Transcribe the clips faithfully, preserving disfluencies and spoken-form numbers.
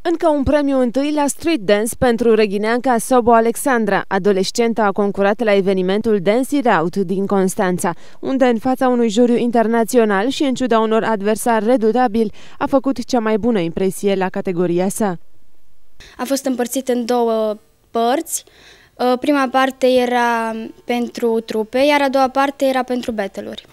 Încă un premiu întâi la street dance pentru reghineanca Sobo Alexandra. Adolescenta a concurat la evenimentul Dance It Out din Constanța, unde în fața unui juriu internațional și în ciuda unor adversari redutabili a făcut cea mai bună impresie la categoria sa. A fost împărțit în două părți. Prima parte era pentru trupe, iar a doua parte era pentru battle-uri.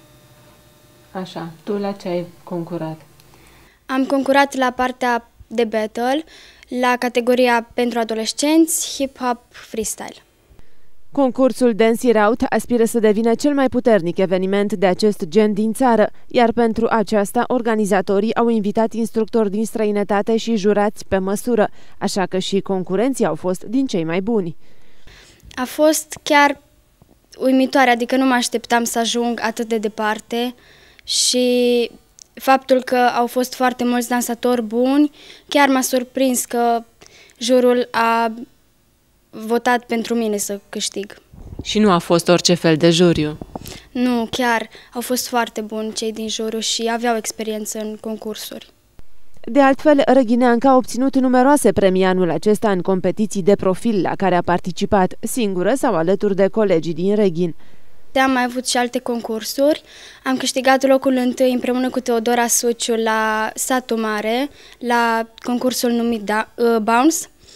Așa, tu la ce ai concurat? Am concurat la partea de battle, la categoria pentru adolescenți, hip-hop, freestyle. Concursul Dance It Out aspiră să devină cel mai puternic eveniment de acest gen din țară, iar pentru aceasta organizatorii au invitat instructori din străinătate și jurați pe măsură, așa că și concurenții au fost din cei mai buni. A fost chiar uimitoare, adică nu mă așteptam să ajung atât de departe și faptul că au fost foarte mulți dansatori buni, chiar m-a surprins că jurul a votat pentru mine să câștig. Și nu a fost orice fel de juriu. Nu, chiar au fost foarte buni cei din juriu și aveau experiență în concursuri. De altfel, reghineanca a obținut numeroase premii anul acesta în competiții de profil la care a participat, singură sau alături de colegii din Reghin. Am mai avut și alte concursuri. Am câștigat locul întâi împreună cu Teodora Suciu la Satul Mare, la concursul numit da, uh, Bounce,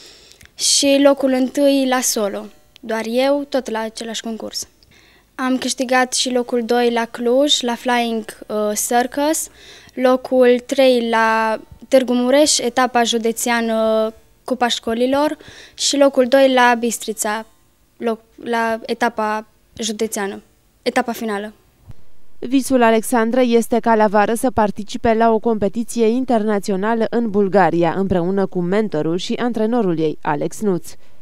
și locul întâi la solo, doar eu, tot la același concurs. Am câștigat și locul doi la Cluj, la Flying uh, Circus, locul trei la Târgu Mureș, etapa județeană Cupa Școlilor, și locul doi la Bistrița, loc, la etapa județeană, etapa finală. Visul Alexandrei este ca la vară să participe la o competiție internațională în Bulgaria, împreună cu mentorul și antrenorul ei, Alex Nuț.